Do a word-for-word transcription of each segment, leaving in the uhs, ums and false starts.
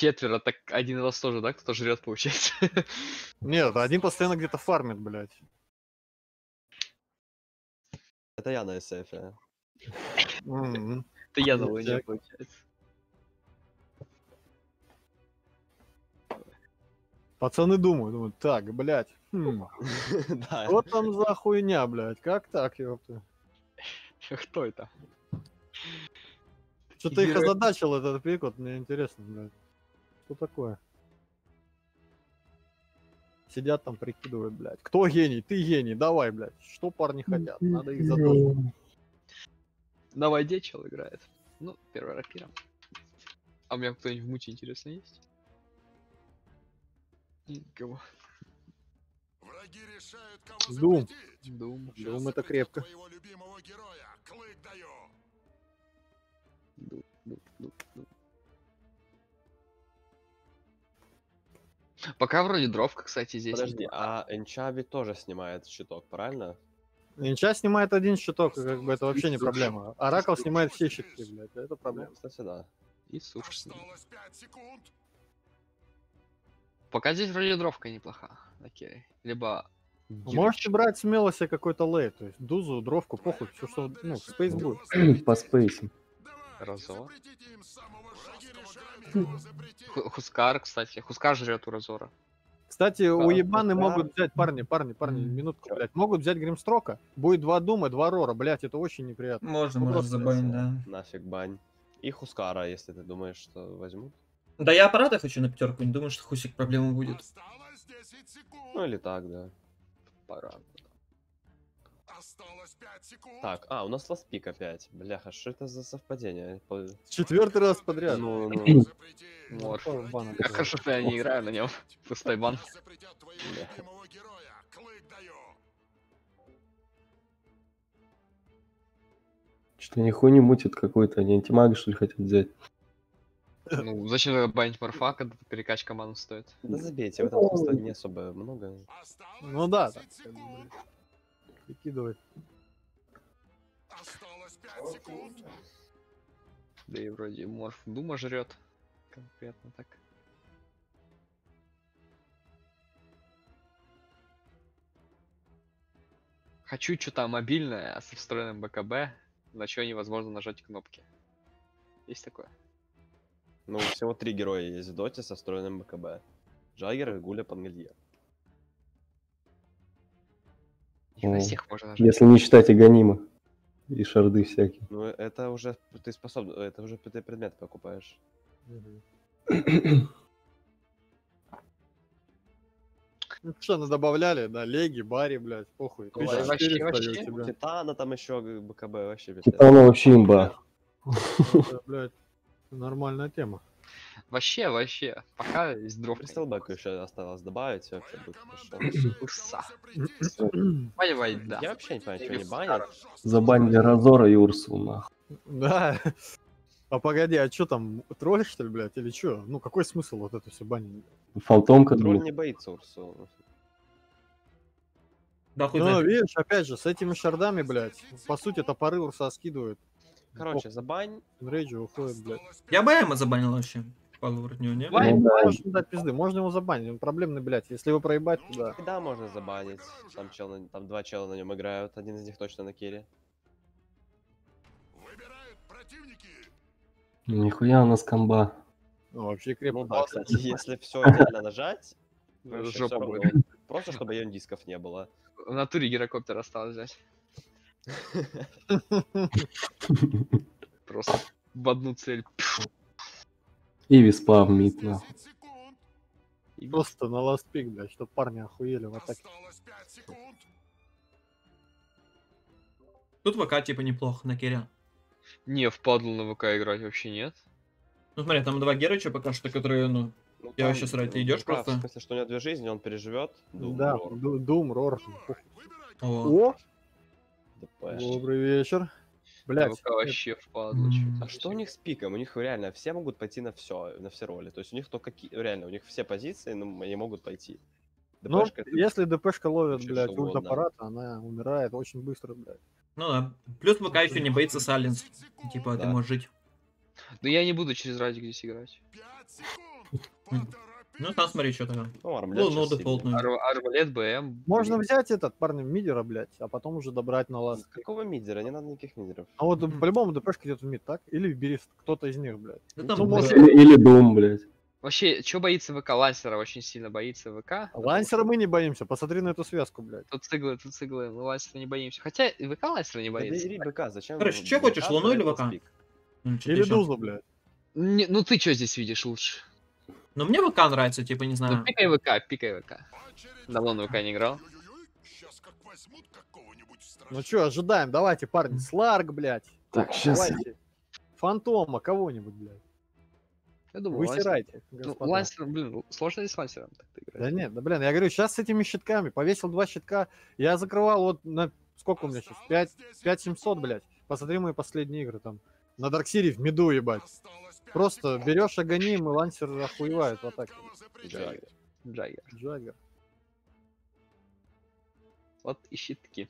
четверо, так один раз тоже, да, кто-то жрет, получается. Нет, один постоянно где-то фармит, блядь. Это я на эс эф. М. Это я на луне, Ништяк. получается. Пацаны думают, думают, так, блядь, хм, Да. что там за хуйня, блядь, как так, ёпта? Кто это? Что-то их Герой. озадачил этот пик, вот мне интересно, блядь. Что такое? Сидят там, прикидывают, блядь. Кто гений? Ты гений, давай, блядь. Что парни хотят? Надо их задушить. На воде чел играет. Ну, первый рапира. А у меня кто-нибудь в муте, интересно, есть? Никого. Враги решают, кого Дум. запретить. Дум, Сейчас Дум это запретят крепко. твоего любимого героя. Клык даю. дум, дум, дум, дум. Пока вроде дровка, кстати, здесь. Подожди, а Энчаби тоже снимает щиток, правильно? Инча снимает один щиток, и как бы это вообще не проблема. Оракл снимает все щитки, блядь. Это Ну, проблема. кстати, да. И суш с ним. Осталось пять секунд. Пока здесь вроде дровка неплоха. Окей. Либо... Можете брать смело себе какой-то лейт. То есть дузу, дровку, похуй. Все, что, ну, спейс будет. По спейсу. Давай, Разо. запретите им самого жесткого кого запретить. Ху- Хускар, кстати. Хускар жрет у Разора. Кстати, у Да, ебаны да. могут взять, парни, парни, парни, М. минутку, Чё? блядь. Могут взять Гримстрока. Будет два Дума, два Рора, блядь, это очень неприятно. Можно, Ну, можно просто забанить, да. Нафиг бань. И Хускара, если ты думаешь, что возьмут. Да я аппарата хочу на пятерку, не думаю, что Хусик проблема будет. Осталось десять секунд. Ну или так, да. Пора. Осталось пять секунд. Так, а, у нас ласпик опять. Бляха, что это за совпадение? По- Четвертый раз подряд. Ну, ну, Запрети. Морф. Какого бана Как такого? хорошо, что я не играю на нем. Пустой бан. Сейчас запретят твоего Да. любимого героя. Клык даю. Что нихуя не мутит какой-то, они антимага что ли хотят взять? Ну, зачем тогда банить морфа, когда перекачка ману стоит? да забейте, в этом смысле не особо много. Осталось Ну да, так, десять как бы, секунд. блядь, прикидывать. Осталось пять секунд. Да и вроде морф дума жрет. Конкретно так. Хочу что-то мобильное со встроенным БКБ, на что невозможно нажать кнопки. Есть такое? Ну, всего три героя есть в доте со встроенным БКБ. Джаггер, Гуля, Пангалье. Их на О, всех можно нажать. Если не считать Аганима и шарды всякие. Ну, это уже ты способен, это уже ты предмет покупаешь. Ну что, ну добавляли, да, леги, бари, блядь, похуй. Ну, тысяча вообще, четыреста вообще. у тебя. Титана там еще БКБ вообще без Титана вообще имба. Это, блядь, нормальная тема. Вообще, вообще. Пока есть дроп. Кристалбэк еще осталось добавить, и вообще будет хорошо. Урса. Запретить. Понимай, да. Я вообще не понимаю, что Или они банят. Забанили Разора и Урсу, нахуй. Да. А погоди, а что там, тролль, что ли, блядь, или что? Ну, какой смысл вот это все банить? Фантомка, Тролль блин. не боится Урсу. Да хуй Ну, знает. видишь, опять же, с этими шардами, блядь, по сути, топоры Урса скидывают. Короче, забань. Рейджи уходит, блядь. Я бы Эма забанил вообще. Полуворотню, не? Бань. Ну да, Можно дать пизды, можно его забанить, он проблемный, блядь. Если его проебать, то да. Да, можно забанить. Там, чел на- там два чела на нем играют, один из них точно на кире. Выбирают противники. нихуя у нас комба. Ну, вообще крепко. Ну да, кстати, если все идеально нажать, Ну, вообще жопа всё будет. равно. Просто чтобы ее дисков не было. В натуре гирокоптер осталось взять. Просто в одну цель. И виспа в мид, нахуй. десять секунд. И Просто на ласт пик, блядь, чтоб парни охуели в атаке. Осталось пять секунд. Тут ВК типа неплохо на кере. Не, впадло на ВК играть вообще нет. Ну смотри, там два герыча пока что, которые, ну... Ну, Я там, вообще срать, ты ну, идёшь прав, просто? В смысле, что у него две жизни, он переживет. Да, Ду- Дум, Рор. Выбирай, О, О, ДП. добрый вечер. На Блядь, ВК вообще впадло. М. чё-то. А что у них с пиком? У них реально все могут пойти на все, на все роли. То есть у них только ки- реально, у них все позиции, ну, они могут пойти. ну, ДПшка, если ДПшка ловит, вообще блядь, что угодно. ульт аппарата, она умирает очень быстро, блядь. ну да. Плюс ВК еще не боится Саленс. Типа, ты Да. можешь жить. Но я не буду через радик здесь играть. Пять секунд. М. Ну там смотри, что там. Ну, армлет Ну, ну, сейчас сильный. дефолтную. Ар- Арбалет, БМ. Можно блин. взять этот, парни, мидера, блядь, а потом уже добрать на ласт. Какого мидера? Не надо никаких мидеров. А вот Мгм. по-любому ДПшка идет в мид, так? Или бери кто-то из них, блядь. Да Ну, там ну, было- может, Или, или Дум, блядь. Вообще, что боится ВК? Лансера очень сильно боится ВК. Лансера мы не боимся, посмотри на эту связку, блядь. Тут циглы, тут циглы, мы Лансера не боимся. Хотя и ВК Лансера не Да боится. бери БК, зачем? Короче, в- чё БК хочешь, Луну или брать ВК? спик? Ну, чё-то Или ещё. Дузу, блядь. Не- ну ты что здесь видишь лучше? Ну мне ВК нравится, типа, не Ну знаю. пикай ВК, пикай ВК. Очередь. Давно на ВК не играл. Ой-ой-ой, щас как возьмут какого-нибудь страшного. Ну чё, ожидаем, давайте, парни. Сларк, блядь. Так, сейчас. Давайте. Фантома, кого-нибудь, блядь. Я думаю, Лансер... Высирайте, Ну, господа. Лансер, блин, сложно ли с Лансером так-то играть? Да нет, да блин, я говорю, сейчас с этими щитками, повесил два щитка, я закрывал вот на, сколько у меня сейчас, пять семьсот, блядь, посмотри мои последние игры там, на Дарксире в миду, ебать, Осталось пять просто секунд. берешь огоним, и Лансер охуевает в атаке. Этого запретить. Джаггер. Джаггер. Джаггер. Вот и щитки.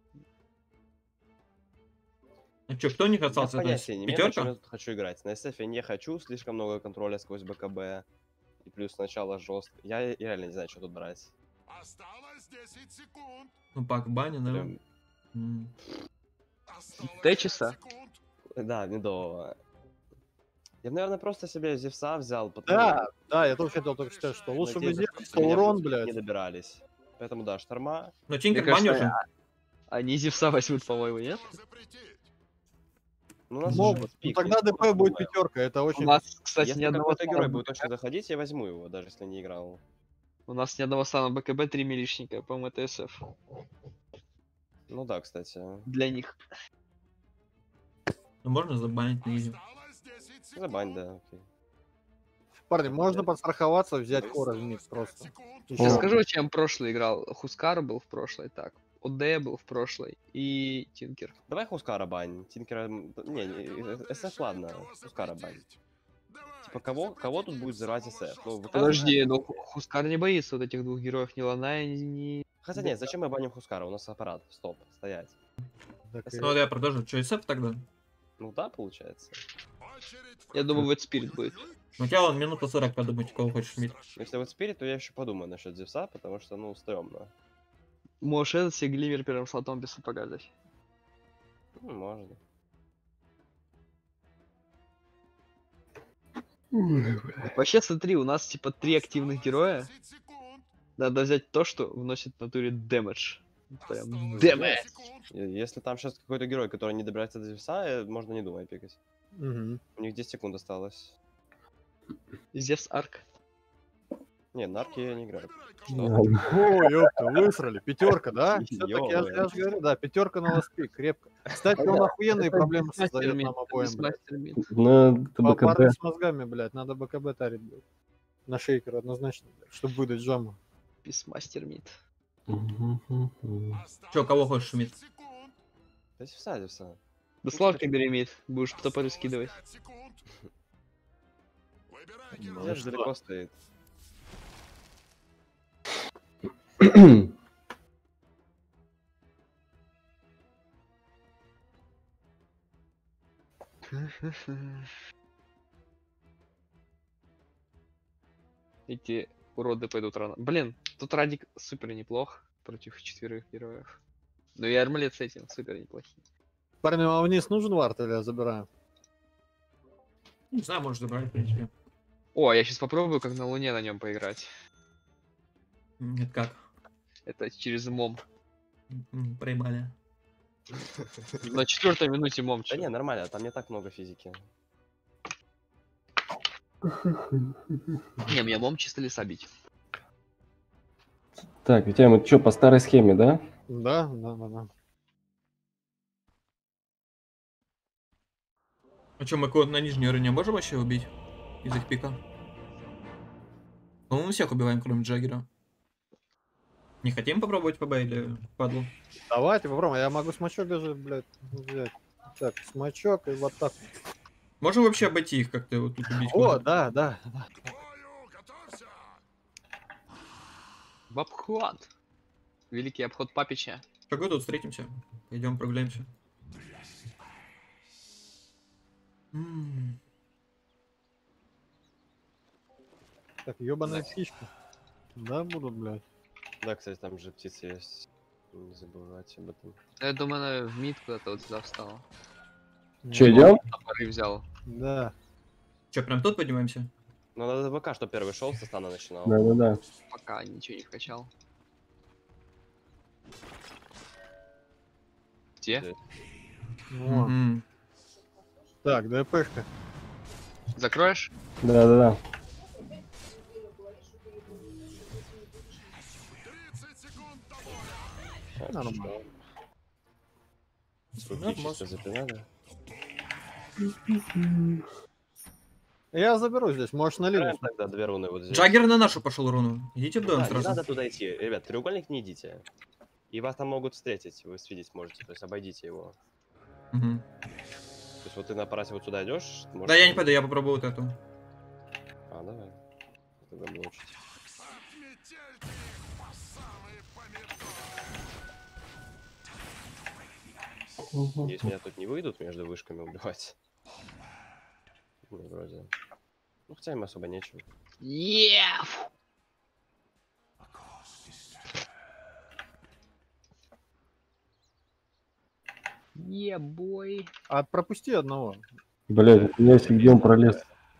А чё, кто не Я касался? То есть понятия не имею, на чем я пятерка? тут хочу играть. На эс эф я не хочу, слишком много контроля сквозь БКБ. И плюс сначала жестко. Я, я реально не знаю, что тут брать. Осталось десять секунд. Ну, пак баня, наверное. Прям, Осталось Течиса. пять секунд. да, медово. Я бы, наверное, просто себе Зевса взял. Потому... Да, да, я тоже хотел только сказать, что лучше бы надеюсь, сделать что меня урон, просто не блядь. добирались. Поэтому да, шторма. Но Тинкер Мне кажется, баню же. Они Зевса возьмут, по-моему, нет? Этого запретить. Ну, у нас Могут. же Ну пик, тогда есть, ДП просто будет думаю. пятерка, это У очень... нас, кстати, Если ни одного какой-то герой стана будет БКБ. точно заходить, я возьму его, даже если не играл. У нас ни одного стана БКБ, три милишника, по-моему, это СФ. Ну да, кстати. Для них. Ну, можно забанить на изи. Осталось десять секунд. Забань, да, окей. Парни, можно подстраховаться, взять Кора в мид Осталось просто. пять секунд. И Я О. всё. скажу, чем прошлый играл. Хускар был в прошлой, так. ОД был в прошлой. И Тинкер. Давай Хускара бань. Тинкера... м, Не, не, СФ ладно, Этого Хускара бань. запретить. Давайте, Типа, кого, кого тут будет взрывать СФ? Ну, ВК Подожди, знает. ну Хускар не боится вот этих двух героев, ни Лана, ни... ни- Хотя нет, зачем мы баним Хускара? У нас аппарат. Стоп, стоять. Так, Ну, вот я продолжу. Что, эс эф тогда? Ну да, получается. Очередь Я думаю, вот Спирит будет. Ну, у тебя вон минута сорок подумать, кого хочешь мид. Если вот Спирит, то я еще подумаю насчет Зевса, потому что, ну, стрёмно. Можешь этот себе Гливер первым слотом без сапога дать. Ну, можно. Вообще, смотри, у нас типа три активных героя. десять секунд. Надо взять то, что вносит в натуре дэмэдж. Прям Осталось дэмэдж. десять секунд. Е- Если там сейчас какой-то герой, который не добирается до Зевса, э, можно не думать пикать. Мгм. У них десять секунд осталось. Зевс Арк. Не, нарки я не играю. Что? Ладно. О, ёпта, высрали. Пятерка, да? Все-таки я, же- Ё-моё. я же говорю, да, пятерка на ласпи, крепко. Кстати, он охуенные проблемы создает нам обоим, блядь. Мастер мид. Ну, это Па- Парни БКБ. с мозгами, блядь, надо БКБ тарить, блядь. На шейкер однозначно, блядь, чтобы выдать джаму. Писмастер мид. Мгм. Чё, кого хочешь мид? десять секунд. Да Зевса, Зевса. Да славка бери мид. Будешь топоры скидывать. пять секунд. Выбирай Я героя. же далеко стоит. Эти уроды пойдут рано. Блин, тут Радик супер неплох против четверых героев. Ну и армалет с этим супер неплохие. Парни, а вниз нужен вард или я забираю? Не знаю, можешь забрать, в принципе. О, я сейчас попробую, как на Луне на нем поиграть. Нет, как? Это через мом. М, Проебали. На четвертой минуте мом. Да чё. не, нормально, там не так много физики. Не, мне мом чисто леса бить. Так, Витя, мы что, по старой схеме, да? Да, да, да, да. А чё, мы кого-то на нижней арене можем вообще убить? Из их пика? По-моему, всех убиваем, кроме Джаггера. Не хотим попробовать ПБ или падлу? Давайте попробуем, я могу смачок даже, блядь, взять. Так, смачок и вот так. Можем вообще обойти их как-то вот тут убить? О, кого-то? да, да, да. Бою, готовься. В обхват. Великий обход Папича. Какой тут встретимся? Пойдем прогуляемся. М. Так, ебаные птички. Да, будут, блядь. Да, кстати, там же птицы есть. Не забывайте об этом. Я думаю, она в мид куда-то вот сюда встала. Че, Не, идем? Топоры взял. Да. Че, прям тут поднимаемся? Ну, надо ВК, что первый шел, со стана начинал. Да-да-да. Пока ничего не вкачал. Где? Где? Во. Мгм. Так, ДПшка. Закроешь? Да-да-да. тридцать секунд до боя. А, Нормально. что? Руки Нормально. чисто запинали. Я заберу здесь, можешь на линию. Играем тогда две руны вот здесь. Джаггер на нашу пошел руну. Идите в Да, дом не сразу. надо туда идти. Ребят, треугольник не идите. И вас там могут встретить, вы видеть можете, то есть обойдите его. Мгм. То есть вот ты на парасе вот сюда идешь. Да я не пойду, я попробую вот эту. А, давай. Тогда блочить. Отметельте их по самые помидоры. Если меня тут не выйдут между вышками убивать. Ну, вроде. Ну, хотя им особо нечего. Yeah! Yeah, boy. А пропусти одного. Блядь, я где он пролез.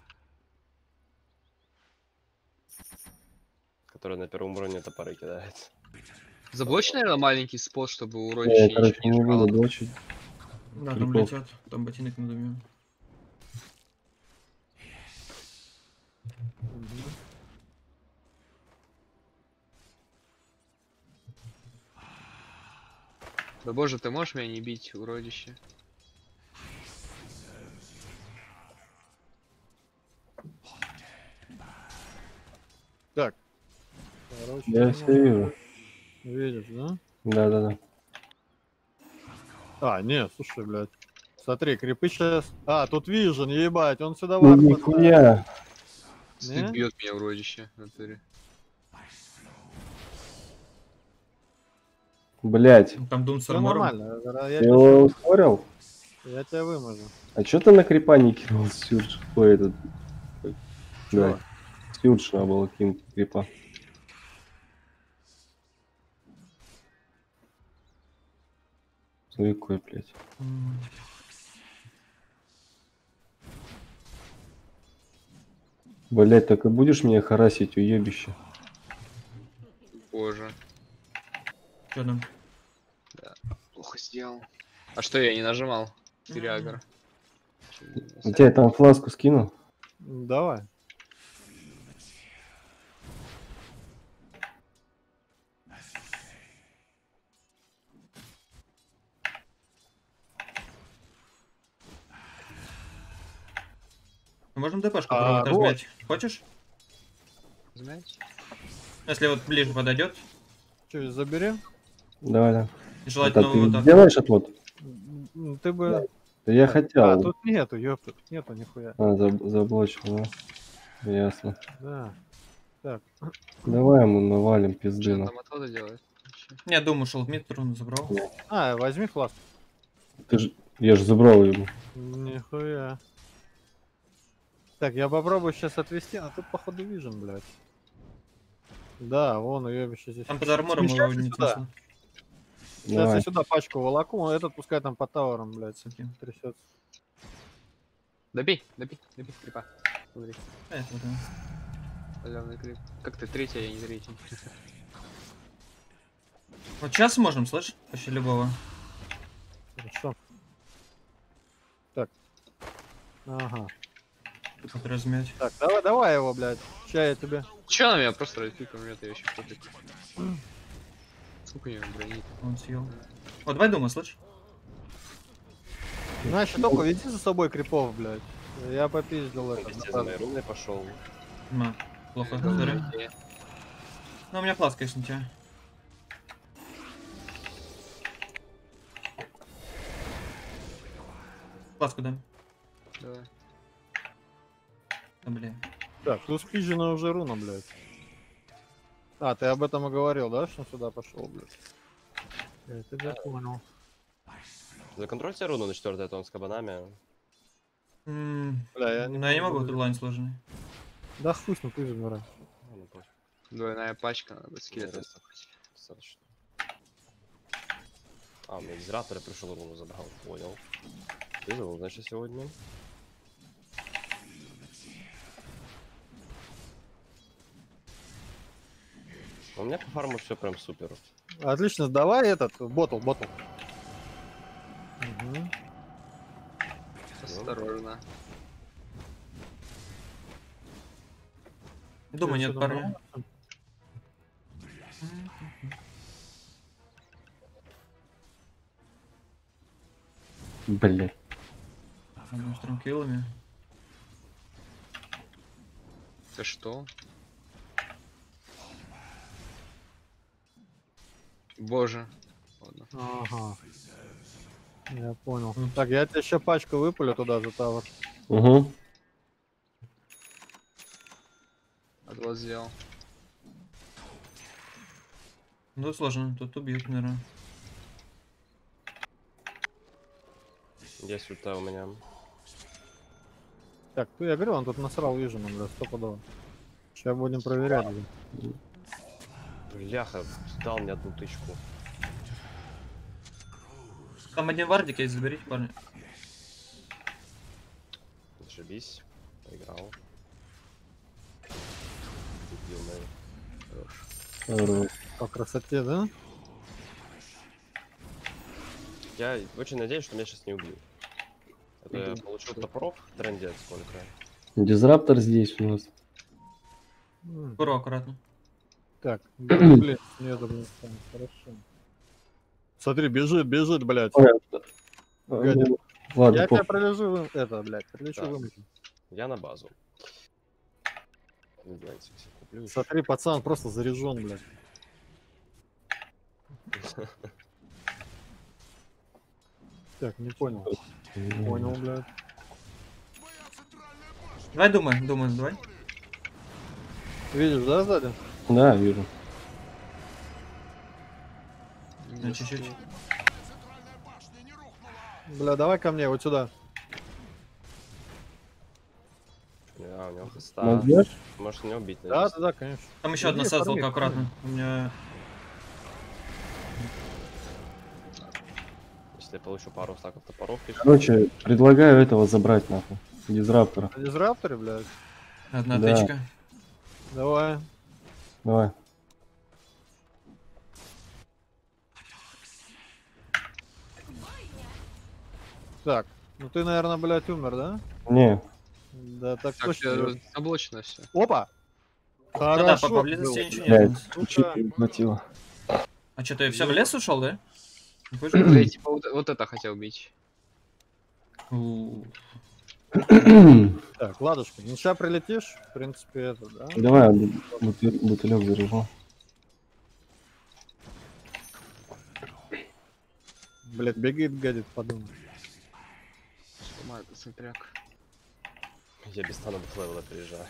Который на первом уровне топоры кидает. Заблочь, наверное, маленький спот, чтобы Я, уродище короче, ничего не не жрало. буду блочить. Да, там Прикол. летят. Там ботинок надо мной. Да боже, ты можешь меня не бить, уродище? Так. Короче, Я ну, все вижу. видишь, да? Да-да-да. А, не, слушай, блядь. Смотри, крипы сейчас. А, тут вижен, ебать, он сюда Ну варп поставил. нихуя. Ты Не? бьет меня, уродище, в натуре. Блять. Там Дум с Все армором. нормально, я, Ты я, его ускорил? тебя, я тебя выможу. А чё ты на крипа не кинул Сюрж? Ой, этот... Чего? Да. Сюрж надо было кинуть крипа. Смотри, какой, блядь. М. Блять, так и будешь меня харасить, уебище? Боже, Чё там? плохо сделал. А что я не нажимал? Переагр. Я тебе там фласку скину? Давай. Мы можем ДПшку А, попробовать вот. размять. Хочешь? Знаете? Если вот ближе подойдет. Че, забери? Давай, да. И желательно Это ты вот так. сделаешь отвод? М, Ты бы... Да я А, хотел. тут нету, ёпта, нету нихуя. А, заб- заблочил, да. Ясно. Да. Так, Давай ему навалим пизды. Что он на. там отводы делает? Вообще. Не, Дум ушел в мид, руну забрал. а, возьми фласку. Ты ж... Я же забрал его. Нихуя. Так, я попробую сейчас отвести, а тут походу вижен, блядь. Да, вон уебище здесь. Там под армором его Смещайся не сюда. смысла. Сейчас Давай. я сюда пачку волоку, а этот пускай там по таурам, блядь, Окей. трясется. Добей, добей, добей крипа. Смотри, А, это вот, да. халявный крип. Как ты третий, а я не третий. Вот сейчас можем, слышь? Почти любого. Хорошо. Так. Ага. Вот размять. Так, давай, давай его, блядь. Ща я тебе. Че на меня просто райтик, у меня я еще пофиг. Сколько у него брони? Он съел. Вот, давай Дума, слышь? Значит, только веди за собой крипов, блядь. Я попиздил это. Вместе за моей руной пошел. На. Плохо, Э, сори. э, Ну, у меня фласка, если на тебя. Фласку дай. Давай. А, блин. Так, тут спизжена уже руна, блядь. А, ты об этом и говорил, да, что он сюда пошел, блядь? Я тебя понял. Законтрольте руну на четвертый, а то он с кабанами. М, Бля, я Ну, я не могу, тут лайн сложный. Да хуй с ним, ты же двора. Ладно, пофиг. Двойная пачка, надо Мне скелет. кажется, достаточно. А, у меня дизраптор пришел, руну забрал. Понял. Вызвал, значит, сегодня. У меня по фарму все прям супер. Отлично, давай этот, ботл, ботл. Мгм. Осторожно. Думаю, Всё нет, нормально? парня. Блять. Одним стрункилами. Ты что? Боже. Ладно. Ага. Я понял. Так, я тебе еще пачку выпалю туда за тавр. Угу. От вас сделал. Ну, сложно, тут убьют, наверное. Есть ульта у меня. Так, ну я говорю, он тут насрал вижу, бля, стопудово. Сейчас будем проверять, бля. Бляха, дал мне одну тычку. Там один вардик есть, заберите, парни. Зашибись. Поиграл. Убил, наверное. Хорош. Хорош. По красоте, да? Я очень надеюсь, что меня сейчас не убьют. Это я Мгм. получил топоров, трендец сколько. Дизраптор здесь у нас. М, Куро аккуратно. Так, блин, нет, блин, хорошо. Смотри, бежит, бежит, блядь. Понятно. Гадя. Ну, Ладно, Я тебя похуй. пролежу, вы- это, блядь, прилечу, Так. вымочу. Я на базу. Гляньте, если куплю ещё. Смотри, пацан просто заряжен, блядь. Так, не понял. Понял, блядь. Давай думай, думай, давай. Видишь, да, сзади? Да, вижу. Ну, чуть-чуть. Бля, давай ко мне, вот сюда. А, у него хоста. Могешь? Может не убить, Да, наверное. да, да, конечно. Там еще одна Иди, сазалка, форми, аккуратно. У меня... Если я получу пару стаков топоров, лишь. Короче, предлагаю этого забрать нахуй. Дизраптора. На дизрапторе, блядь. Одна Да. тычка. Давай. Давай. Так, ну ты, наверное, блядь, умер, да? Не. Да, так Так, точно. я заблочено все. Опа! Ну да, Хорошо по поблизости было, ничего блядь. нет. Блять, Ну чуть да. не хватило. А что, ты все в лес ушел, да? Не хочешь? Я типа вот, вот это хотел бить. У, Так, ладушка, ну сейчас прилетишь, в принципе, это, да? Давай, бутыль- бутылек заряжу. Блядь, бегает, гадит, подумай. Сломаю этот смотряк. Я без стана левела приезжаю.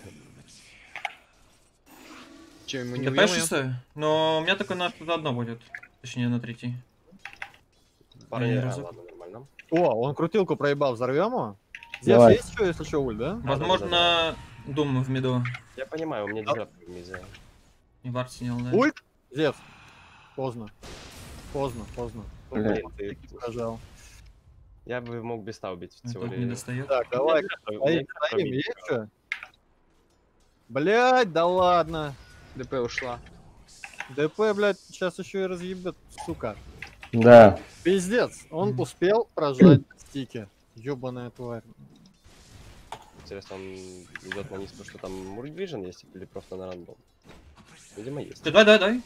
Че, ему не ГП убьем? шестое? Но у меня только на что-то одно будет. Точнее, на третий. Парни, не а, разок. ладно, нормально. О, он крутилку проебал, взорвем его? Здесь Давай. есть что, если что, уль, да? Возможно, Дум в миду. Я понимаю, у меня дизраптор в мизе. И вард снял, да. Ульт? Зевс. Поздно. Поздно, поздно. Бля. Блин, ты- Пожал. Я бы мог беста убить А всего тут не лишь. Так, достает. давай, У меня стоим, дизраптор стоим, в мизе. есть что? Блять, да ладно. ДП ушла. ДП, блядь, сейчас еще и разъебет, сука. Да. Пиздец, он Мгм. успел прожать стики. Ёбаная тварь. Интересно, он идет на низ, потому что там Мурвижен есть или просто на рандом? Видимо, есть. Ты давай, давай, давай.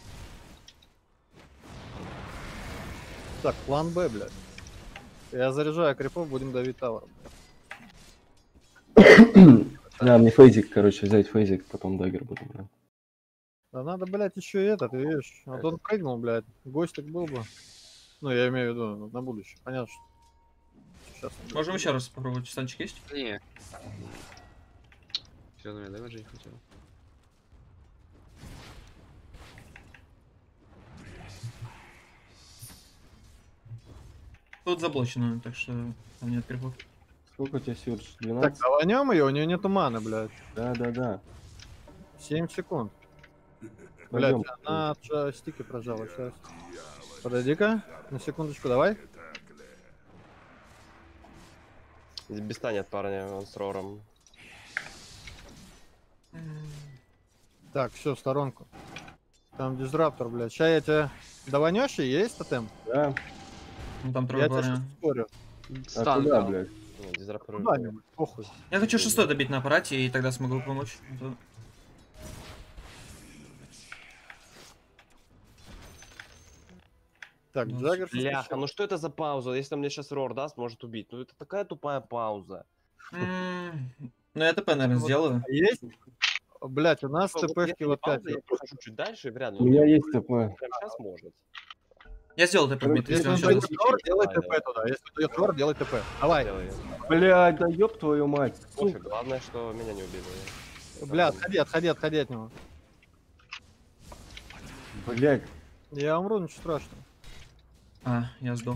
Так, план Б, блядь. Я заряжаю крипов, будем давить тавр. Да, мне фейзик, короче, взять фейзик, потом дагер буду брать. Да надо, блядь, еще и этот, видишь. А то он прыгнул, блядь. Гостик был бы. Ну, я имею в виду на будущее. Понятно, что... Сейчас он, блядь, Можем еще раз попробовать. Станчик есть? Не. Все, ну я damage не хотел. Тут заблочено, так что там нет крипов. Сколько у тебя сюрж? Так, двенадцать? даванем ее, у нее нету маны, блядь. Да, да, да. семь секунд. Блять, Пойдем. она от джойстики прожала сейчас. Подойди-ка, на секундочку, давай. Без станет парня, он с рором. Так, все, в сторонку. Там дизраптор, блядь. Сейчас я тебя... Даванешь и есть тотем? Да. Ну там трое Я тебя парня. сейчас спорю. А Стан куда, дал. блядь? Не, дизраптор уже- Куда-нибудь, похуй. Я хочу шестой добить на аппарате, и тогда смогу помочь. А то- Так, Ну, Джаггер... сейчас Бляха, еще- ну что это за пауза? Если он мне сейчас рор даст, может убить. Ну это такая тупая пауза. М, Ну я ТП, наверное, Вот. сделаю. Есть? Блять, у нас Вот ТПшки если не вот пять. пауза, я прохожу чуть дальше и вряд ли. У он меня мне есть ТП. Прямо сейчас может. Я сделал ТП, Дмитрий, Если если он он сейчас дает даст. рор, делай Давай, ТП давай. туда. Если он дает рор, делай ТП. Давай. Делай. Блядь, да ёб твою мать. Пофиг, Сука. главное, что меня не убили. Бля, отходи, отходи, отходи от него. Блядь. Я умру, ничего страшного. А, я сдох.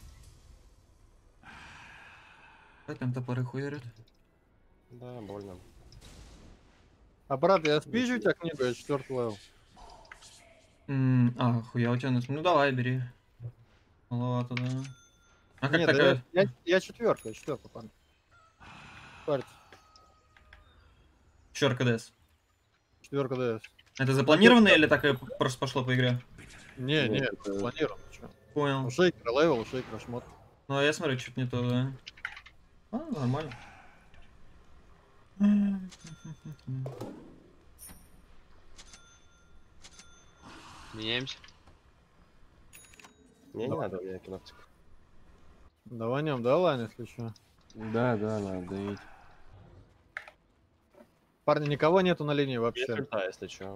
Как там топоры хуярят? Да, больно. А брат, я спизжу у тебя книгу, я четвертый левел. М, А, хуя у тебя нас. Ну давай, бери. Маловато, да. А как Нет, такая? я, я, я четверка, я четверка, парень. Парень, Чёрка ДС. четверка ДС. Это запланированное или так и просто пошло по игре? Не, не, Нет, это это- планировано. чё. Понял. У шейкера левел, у шейкера шмот. Ну а я смотрю, что-то не то, да. А, нормально. Меняемся. Мне не Давай. надо, у меня киноптик. Даванем, да, Лань, если что. Да, да, надо давить. Парни, никого нету на линии Есть вообще. ульта, если что.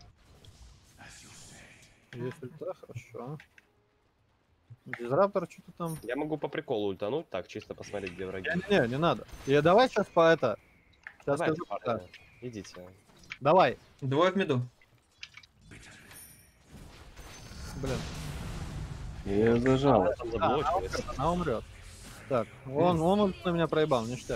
Есть ульта, хорошо. Дизраптор что-то там. Я могу по приколу ультануть, так, чисто посмотреть, где враги. Не, не, не надо. И давай сейчас по это. Сейчас Давайте, скажу, парни, да. идите. Давай. Двое в миду. Блин, Я её зажал. Она там заблочилась. она умрет. Так, он, он ульт на меня проебал, ништяк.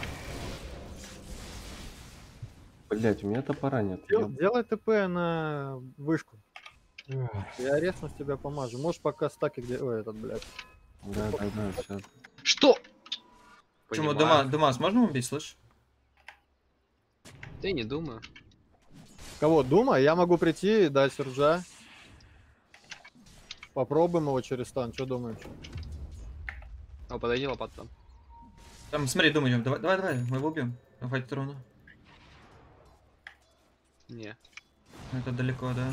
Блядь, у меня топора нет. Дел- ёб- Делай ТП на вышку. Я резно с тебя помажу. Можешь пока стаки где... Ой, этот, блядь. Да, да, да, сейчас. Что? Почему Понимаю. Дума, Думас можно убить, слышь? Да и не думаю. Кого, Дума? Я могу прийти и дать Сержа. Попробуем его через стан, что думаешь? О, подойди лопат там. Там, смотри, Дума идем. Давай, давай, давай, мы его убьем. Хватит урона. Не. Это далеко, да.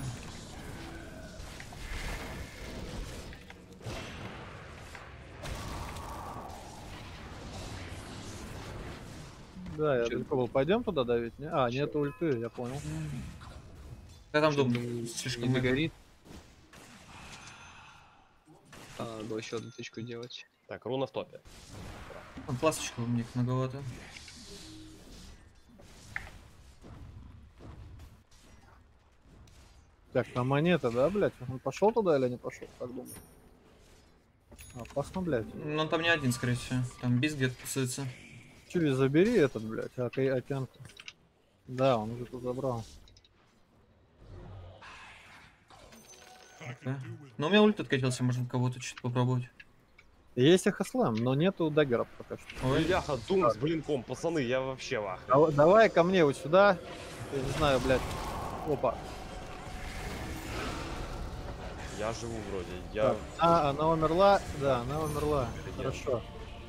Да, я Чё? далеко был. Пойдем туда давить? Не? А, нет ульты, я понял. Да там Чё, Дум думаю, слишком Не много. догорит. А, надо было еще одну тычку делать. Так, руна в топе. Там пласточка у них многовато. Так, там монета, да, блядь? Он пошел туда или не пошел? Как думаешь? Опасно, блядь. Ну он там не один, скорее всего. Там бис где-то тусуется. Чили, забери этот, блядь, ока- океанку. Да, он уже тут забрал. Да. Ну у меня ульт откатился, можно кого-то что-то попробовать. Есть эхослэм, но нету даггеров пока что. Ой, Бляха, Дум с блинком, пацаны, я вообще в ахуе. Дав- Давай ко мне вот сюда. Я не знаю, блядь. Опа. Я живу вроде, я... Так, А, она умерла? Да, она умерла. Хорошо.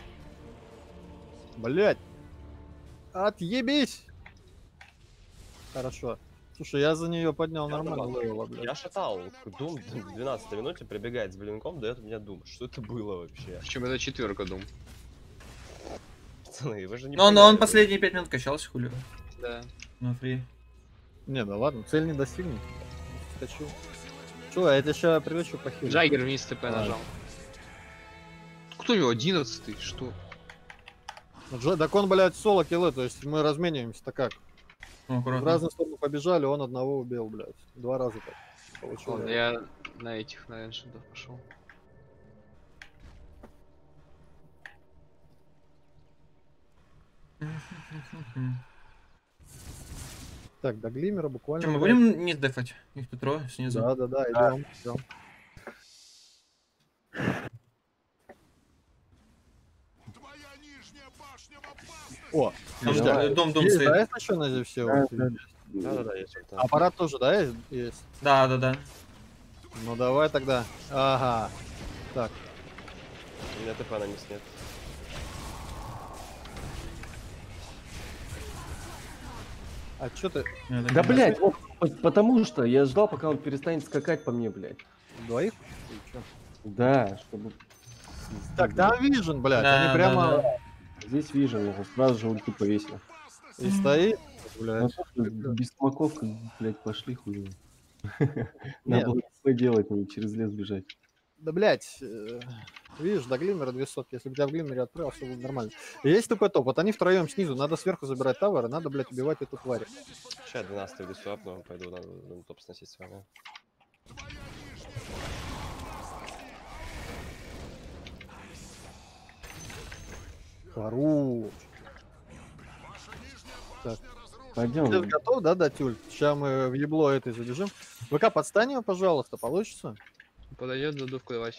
Блять. Отъебись! Хорошо. Слушай, я за нее поднял Я нормально нормально. левела, блядь. Я шатал, Дум в двенадцатой минуте прибегает с блинком, дает мне Дум. Что это было вообще? Причем это четверка дум. Пацаны, вы же не Ну, но он понимаете. последние пять минут качался, хули. Да. На фри. Не, да ладно, цель не достигнет. Скачу. Чё, я тебя сейчас прилечу по хилу. Джайгер вниз ТП Ладно. нажал. Кто у него одиннадцатый? Что? Дж- Так он, блядь, соло киллы, то есть мы размениваемся-то как? Ну, В аккуратно. разные стороны побежали, он одного убил, блядь. Два раза так получил. Ладно, я на этих, на эншендов пошел. Так, до глимера буквально. Че, мы блядь. будем не дефать? Их тут трое снизу. Да, да, да, идем. идем. Твоя нижняя башня в опасности. О, Там ништяк. д- дом, дом Есть, стоит. да, есть еще на все? Да, вот, да. Да-да-да, есть вот там. Аппарат тоже, да, есть? есть? Да, да, да. Ну давай тогда. Ага. Так, У меня ТП на низ нет. а что ты Я так Да, и- блядь, вот по- потому что я ждал, пока он перестанет скакать по мне, блядь. двоих? Или чё? Да, чтобы... Так, там Vision, блядь, Да, они да, прямо да. Здесь вижу, я сразу же ульту повесил. и стоит, Ну, блядь. тут без смоков, как, блядь, пошли хуй. Нет. Надо было ТП делать, не через лес бежать. Да, блядь, э, видишь, до глиммера две сотки. Если бы тебя в глиммере отправил, все будет нормально. И есть ТП топ, вот они втроем снизу, надо сверху забирать тавер, надо, блядь, убивать эту тварь. Сейчас двенадцатый в лесу апну, пойду на, на топ сносить с вами. Хорош. Так, ты Пойдем. готов, да, Датюль? Сейчас мы в ебло этой забежим. ВК, подстань его, пожалуйста, получится? Подойдет, даду вклевать.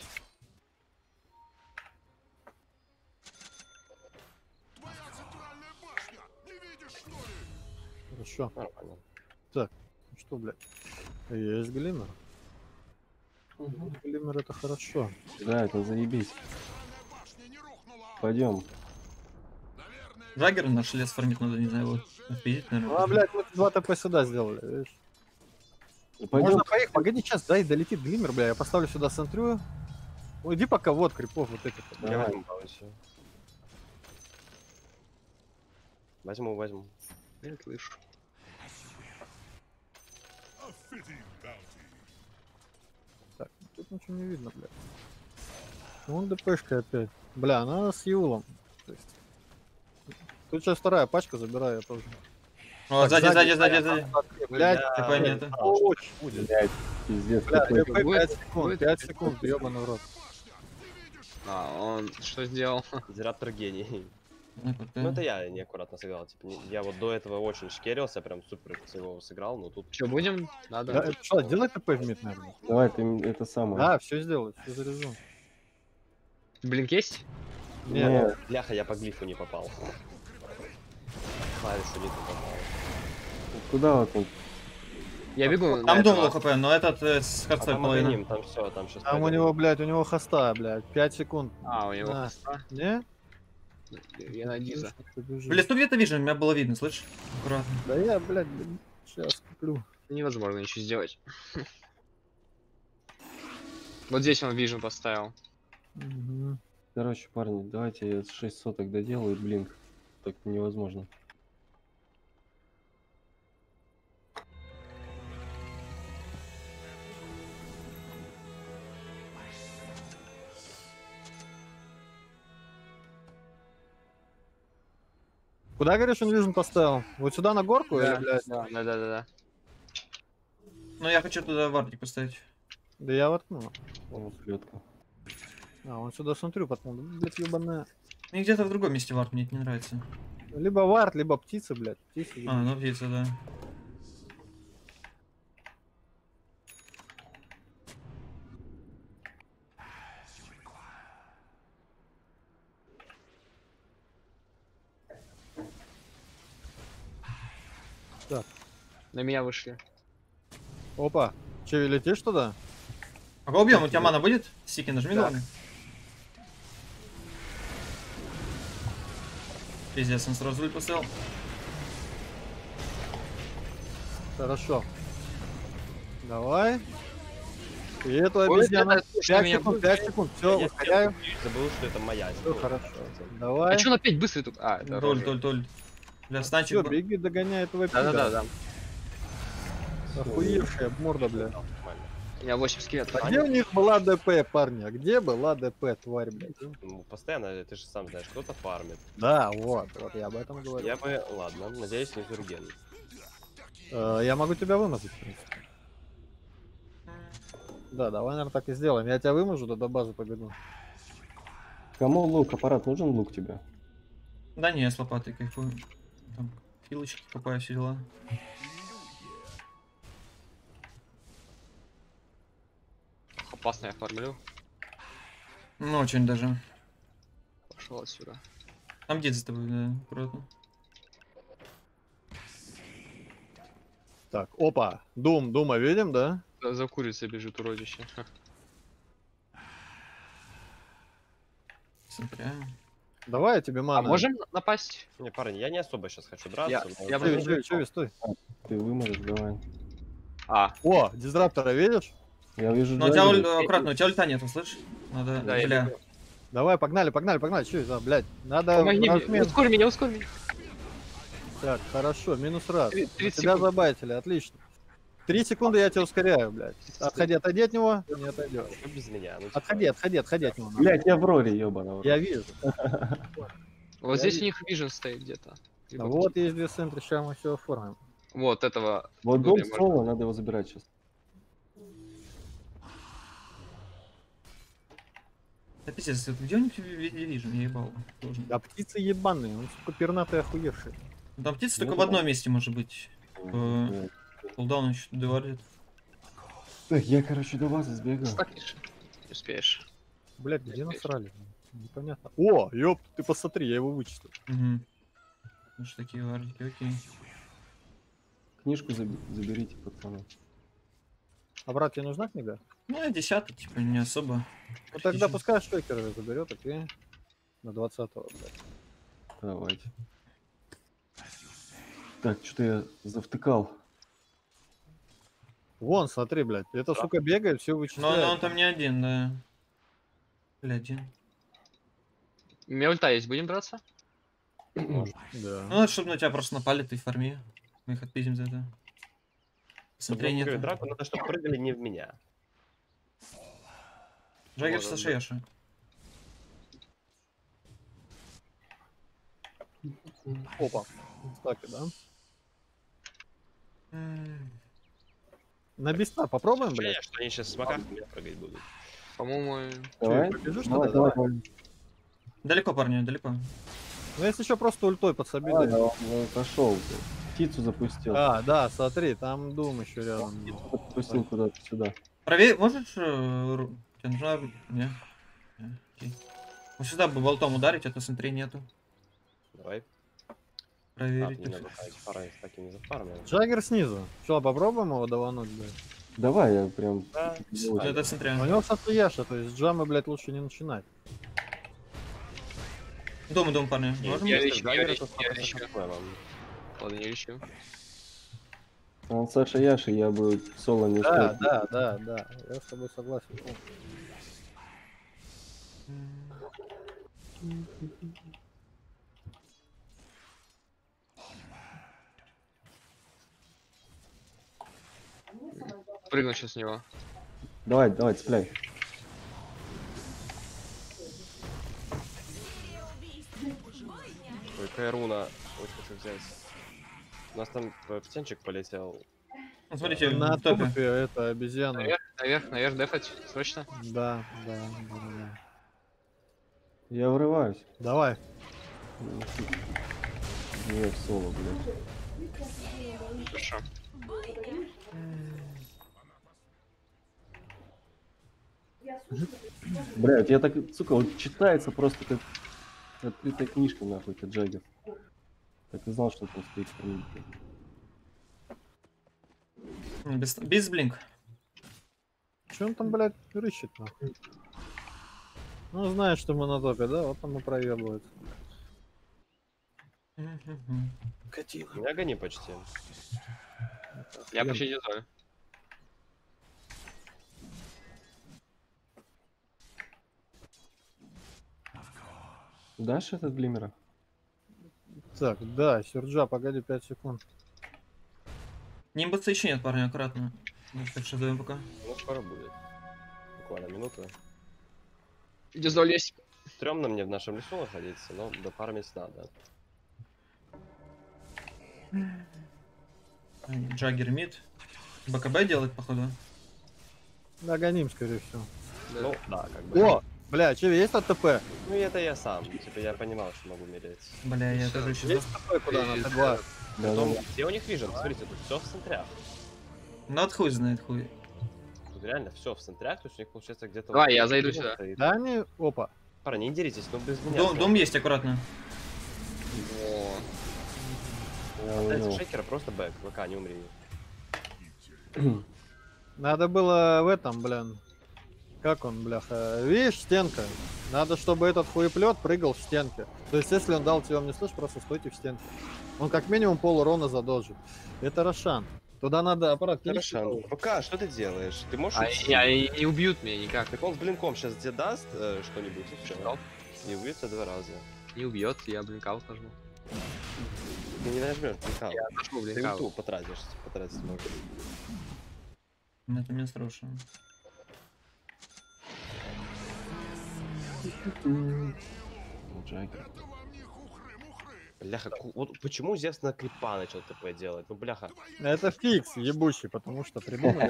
Твоя центральная башня. Не видишь, что ли? Хорошо. Нормально. Ну что, блядь? Есть глиммер. Глиммер это хорошо. Да, это заебись. Центральная башня не рухнула. Пойдем. Наверное, Джаггера наш лес фармить надо, не знаю, вот. Отпиздить, Ну, а, наверное. блядь, мы два ТП сюда сделали, видишь? Пойдем. Можно поехать, погоди, сейчас, дай, долетит глиммер, бля, я поставлю сюда центрю. Ой, иди пока, вот, крипов, вот этих. вот. Я Давай. возьму паузу. Возьму, возьму. Я слышу. a fitting bounty. Так, тут ничего не видно, бля. Вон ДПшка опять. Бля, она с Юлом. То есть... Тут сейчас вторая пачка, забираю я тоже. О, Так, сзади, сзади, сзади, сзади. Блядь, ТП блядь, нету. очень будет. Блядь, пиздец. Бля, какой. ТП Будет- пять секунд, будет- пять секунд, ёбаный в рот. А, он что сделал? Дизраптор гений. Ну, ПП. Ну это я неаккуратно сыграл. Типа, не- я вот до этого очень шкерился, прям супер его сыграл, но тут... Что, будем? Надо. Да, это что, делай ТП в мид, наверное. Давай, ты м- это самое. Да, все сделай, все заряжу. Блинк есть? Нет, Не, Бляха, я по глифу не попал. Клавишу не попал. куда вот он? Я бегу. на Там этого. думал хп, но этот э, с А харцой там половина. Аганим, там все, там сейчас... там у него, блядь, у него хоста, блядь, пять секунд. А, у него. На. хоста. Не? Я на Диза. Побежи. В лесу где-то вижу, меня было видно, слышишь? Аккуратно. Да я, блядь, сейчас куплю. Невозможно ничего сделать. Вот здесь он вижен поставил. Мгм. Короче, парни, давайте я шесть соток доделаю, блин. Так невозможно. Куда, говоришь, он вижен поставил? Вот сюда на горку? Да, или, блядь? да, да, да, да. Ну, я хочу туда вартик поставить. Да я воткну. О, клетка. А, он сюда смотрю, потом, блядь, ебаная. Мне где-то в другом месте варт, мне это не нравится. Либо вард, либо птица, блядь. Птица. А, ну птица, да. На меня вышли. Опа. Че, летишь туда? А кого убьем? У тебя мана будет? Сики нажми, Да. главное. Пиздец, он сразу ульт поставил. Хорошо. Давай. И эту Ой, обезьяну. это, слушай, пять меня секунд, будет. пять секунд. Все, Я ускоряю. забыл, что это моя. Все хорошо. Давай. А что он опять быстрый тут? А, это Толь, Рожер. толь, толь. Бля, Все, станчик. беги, догоняй этого Да, да, да, да. Охуевшая морда, бля. Нормально. У меня восемь скелетов. А где у них была ДП, парни? А где была ДП, тварь, блядь? Ну, постоянно, ты же сам знаешь, кто-то фармит. Да, вот, вот я об этом говорю. Я бы, ладно, надеюсь, не Зурген. Э, я могу тебя вымазать, в принципе. Да, давай, наверное, так и сделаем. Я тебя вымажу, да до базы побегу. Кому лук? Аппарат нужен лук тебе? Да не, я с лопатой кайфую. Там филочки копаю, все дела. Опасно я фармлю. Ну, очень даже. Пошел отсюда. Там дед за тобой, да, аккуратно. Так, опа. Дум, Дума видим, да? За, за курицей бежит уродище. Смотря. Давай я тебе А ману. можем напасть? Не, парни, я не особо сейчас хочу драться. Я- но- я Чуви, бы- чуви, чуви, стой. Ты выможешь, давай. А, О, дизраптора видишь? Я вижу Ну, у тебя Джаггера. уль- аккуратно, у тебя ульта нету, слышь? Надо, Да, я бля. бегу. Давай, погнали, погнали, погнали. Чуви, да, блядь. Надо помоги мне. размен. Ускорь меня, ускорь меня. Так, хорошо, минус раз. Три- тридцать Тебя секунд. забайтили, отлично. Три секунды я тебя ускоряю, блядь. Отходи, отойди от него, не отойдешь. Ну, без меня. Ну, типа, Отходи, отходи, отходи от него. Блять, я в роре, ёбаного. Я вижу. Вот Я здесь ви- у них вижен стоит где-то. Либо А вот есть две центры, сейчас мы все оформим. Вот этого. Вот Ну, дом я, может- соло, надо его забирать сейчас. Да пиздец, где у них вижен, я ебал. Сложно. Да птицы ебаные, он, сука, пернатый охуевший. Ну, там птица Ну, только в да. одном месте может быть. Э. Блядь. Кулдаун еще доводит. Так, я, короче, до вас сбегал. Стакнешь. Не успеешь. Блядь, где Отлично. насрали? Непонятно. О, ёп, ты посмотри, я его вычислил. Угу. Ну что такие вардики, окей. Книжку заб- заберите, пацаны. А брат, тебе нужна книга? Ну, я десятый, типа, не особо. Ну тогда критичен. пускай Шокер её заберет, окей? На двадцатого, блядь. Давайте. Так, что-то я завтыкал. Вон, смотри, блядь, это, сука, бегает, все Но, вычисляет. но он там не один, да. Бля, один. У меня ульта есть, будем драться? Да. Ну, чтобы на тебя просто напали, ты фарми. Мы их отпиздим за это. Чтобы Смотри, выиграть нет. драку, надо, чтобы прыгали не в меня. Джаггер Вот, со да. Шеяши. Опа. Так, да? М. На беста попробуем, Ощущение, блядь? что они сейчас с макак в меня прыгать будут. По-моему, Давай. побежишь Давай, туда, давай, давай. давай. Далеко, парни, далеко. Ну если еще просто ультой подсоби. Давай, да. давай, он пошел. Птицу запустил. А, да, смотри, там Дум еще рядом. Запустил куда-то сюда. Проверь, можешь... э, ру- Тебе нужна... Не? Не, окей. Вот сюда бы болтом ударить, а то смотри, нету. Давай. А, Проверить. мне надо пара так и не зафармил. Джаггер снизу. Что, попробуем его давануть, блядь? Давай, я прям... Да. Ну, это смотря. У него смотри Яша, то есть джамы, блядь, лучше не начинать. Дом, дом, парни. Не, Можем? я если лечу, Джаггер, я то лечу, с я Хапасом лечу. Хапасом. ладно, не лечу. Он Саша Яши, я бы соло не Да, успел. да, да, да. Я с тобой согласен. Прыгну сейчас с него. Давай, давай, цепляй. Ой, Кайруна. Очень хочу взять. У нас там э, птенчик полетел. Ну, смотрите, На в топе. топе это обезьяна. Наверх, наверх, наверх, дефать, срочно. Да, да, да, да. Я врываюсь. Давай. Не в соло, блядь. Хорошо. Блядь, я так, сука, вот читается просто как открытая книжка, нахуй, это Джаггер. Так и знал, что там стоит хранить. М, Без, без блинк. Че он там, блядь, рыщет, нахуй? Ну, знаешь, что мы на топе, да? Вот там и проебывает. Мгм. Меня гони почти. Я почти не знаю. Дашь этот Блимера? Так, да, Сюрджа, погоди пять секунд. Нимбуца еще нет, парни, аккуратно. Ну, так что даем пока. Ну, скоро будет. Буквально минуту. Дизоль есть. Стремно мне в нашем лесу находиться, но до фармить надо. Джаггер мид. БКБ делать, походу. Догоним, скорее всего. Ну, да, как бы. О! Бля, че, есть АТП? Ну, это я сам. Типа, я понимал, что могу умереть. Бля, я тоже еще... Есть АТП куда на Т2? Да, Потом, да. где у них вижен? Смотрите, тут все в центре. Ну, от хуй знает хуй. Тут реально все в центрях, то есть у них получается где-то... Давай, вот я тут зайду Димон сюда. стоит. Да они... Опа. Парни, не деритесь, ну без меня. Дом, всё. дом есть, аккуратно. О, Я Оставьте увидел. шейкера, просто бэк, ВК, не умри. Надо было в этом, блин. Как он, бляха? Видишь, стенка. Надо, чтобы этот хуеплет прыгал в стенке. То есть, если он дал тебе, не слышь, просто стойте в стенке. Он как минимум пол урона задолжит. Это Рошан. Туда надо аппарат. кинешь, Хорошо, и ВК, что ты делаешь? Ты можешь а уйти? я, и не убьют меня никак. Так он с блинком сейчас тебе даст э, что-нибудь, и всё. Что? Не убьется два раза. Не убьет, я блинкаут нажму. Ты не нажмешь блинкаут. Я нажму Ты блинкаут. ульту потратишь, потратить можешь. Ну, это мне страшно. Джаггер. Это вам не хухры-мухры. Бляха, ку- вот почему Зевс на крипа начал ТП делать? Ну, бляха. Это фикс ебучий, потому что придумали.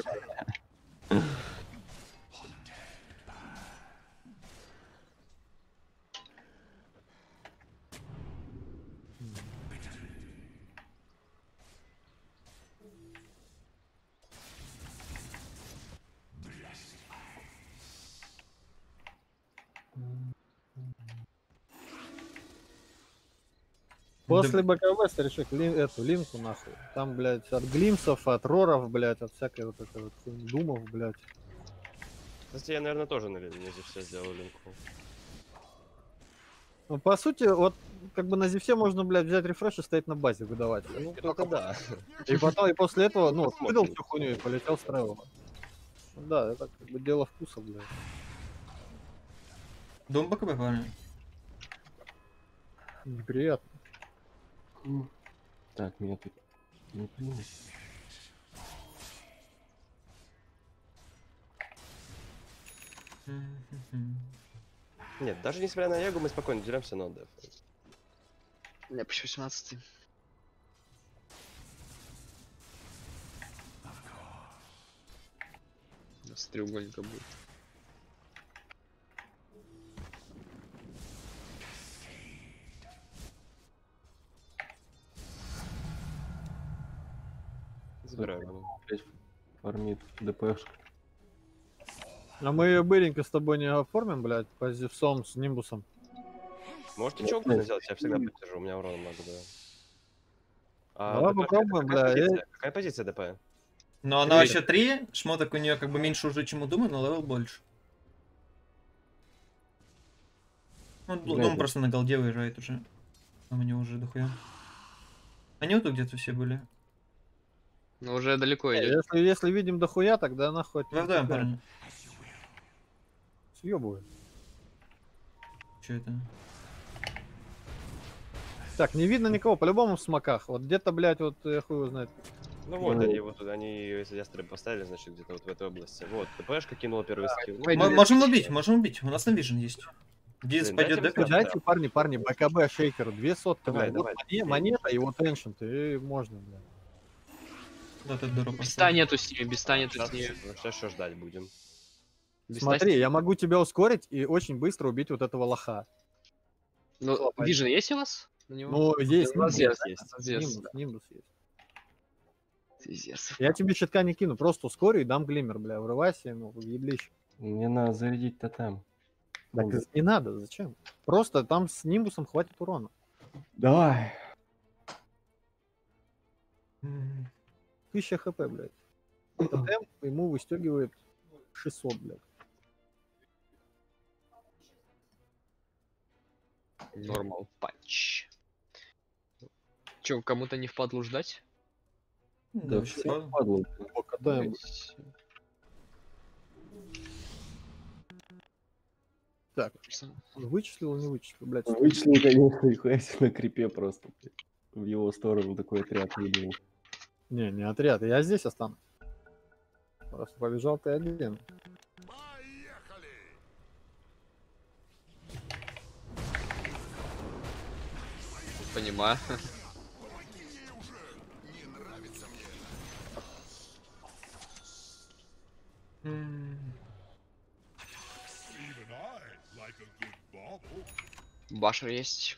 После БКБ, старичок, лин, эту линку нахуй. Там, блядь, от глимсов, от роров, блядь, от всякой вот этой вот думов, блядь. Кстати, я, наверное, тоже на Зевсе все сделал линку. Ну, по сути, вот, как бы на Зевсе можно, блядь, взять рефреш и стоять на базе, выдавать. Ну, только да. И потом, и после этого, ну, вот, Посмотрим. выдал всю хуйню и полетел с тревела. Ну да, это как бы дело вкуса, блядь. Дом БКБ, парни. Неприятно. Так, меня тут не примут. Нет, даже несмотря на Ягу, мы спокойно деремся на деф. Я почти восемнадцатый. У нас треугольника будет. Забираю его. Блядь, фармит ДПшка. А мы ее быренько с тобой не оформим, блядь, по Зевсом с Нимбусом. Можете что угодно сделать, я всегда поддержу, у меня урона много, да. А Давай ДП, попробуем, какая бля, позиция? Какая позиция ДП? Но она Три. еще три, шмоток у нее как бы меньше уже, чем у Дума, но левел больше. Ну, д- Блядь, Дом да. просто на голде выезжает уже. А у него уже дохуя. Они вот тут где-то все были. Но уже далеко Не, идет. Если, если видим дохуя, тогда нахуй. Вы вдвоем, парни. Съебывает. Че это? Так, не видно никого, по-любому в смоках. Вот где-то, блядь, вот я хуй его знает. Ну вот, Ну. они вот тут, они если ястреб поставили, значит где-то вот в этой области. Вот, ТПшка кинула первый скилл. Ну, пойду М- я. можем убить, можем убить. У нас там вижен есть. Дис Блин, пойдет дайте дека. мне Дайте, парни, парни, БКБ шейкер, две сотки, Давай, блядь. давай. Вот моне- монета и вот эншент, и можно, блядь. Да, тут дорога Биста нету с ними, биста нету Сейчас, с ними. сейчас что ждать будем. Биста Смотри, с- я могу тебя ускорить и очень быстро убить вот этого лоха. Ну, Опа. Vision есть у вас? На него? Ну, есть, У вас Нимбус, есть, есть. Зевс, Нимбус, Нимбус есть. Пиздец. Я тебе щитка не кину, просто ускорю и дам глиммер, бля, врывайся ему в еблище. Мне надо зарядить тотем. Так Ну, не надо, зачем? Просто там с Нимбусом хватит урона. Давай. М, Тысяча хп, блядь. Тотем ему выстегивает шестьсот, блядь. Нормал патч. Че, кому-то не впадлу ждать? Да, Да, вообще все ладно. падло. Пока даем. Есть. Так, Просто- он вычислил или не вычислил, блядь? Вычислил, конечно, и хуясь на крипе просто. блядь. В его сторону такой отряд выдал. Не, не отряд, я здесь останусь. Просто побежал ты один. Поехали! Понимаю. Помоги ей уже! Не нравится мне. М, Even I like a good bobble. Башер есть.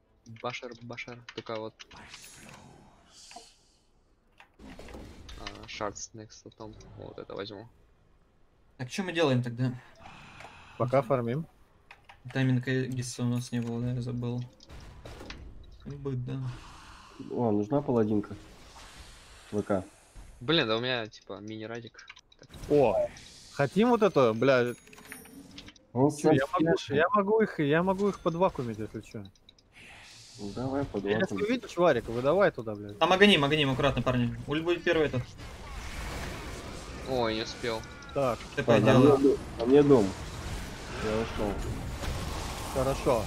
Башер, башер. Только вот. А, Шарds next потом. Вот это возьму. Так, что мы делаем тогда? Пока фармим. Тайминга Гисса у нас не было, да, я забыл. Быть, да. О, нужна паладинка. ВК. Блин, да у меня типа мини-радик. О, хотим вот это, бля. Он чё, я, сам могу, фляши. я могу их, я могу их подвакумить, если что. Ну, давай под Если лапу. увидишь Варика, выдавай туда, блядь. Там агоним, агоним, аккуратно, парни. Уль будет первый этот. Ой, не успел. Так, ТП А, на, делаю. мне, на мне дом. Я ушел. хорошо.